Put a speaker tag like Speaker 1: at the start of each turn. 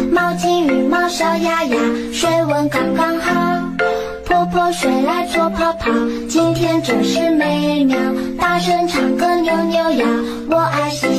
Speaker 1: 毛巾羽毛小鸭鸭，水温刚刚好。泼泼水来搓泡泡，今天真是美妙。大声唱歌扭扭腰，我爱嬉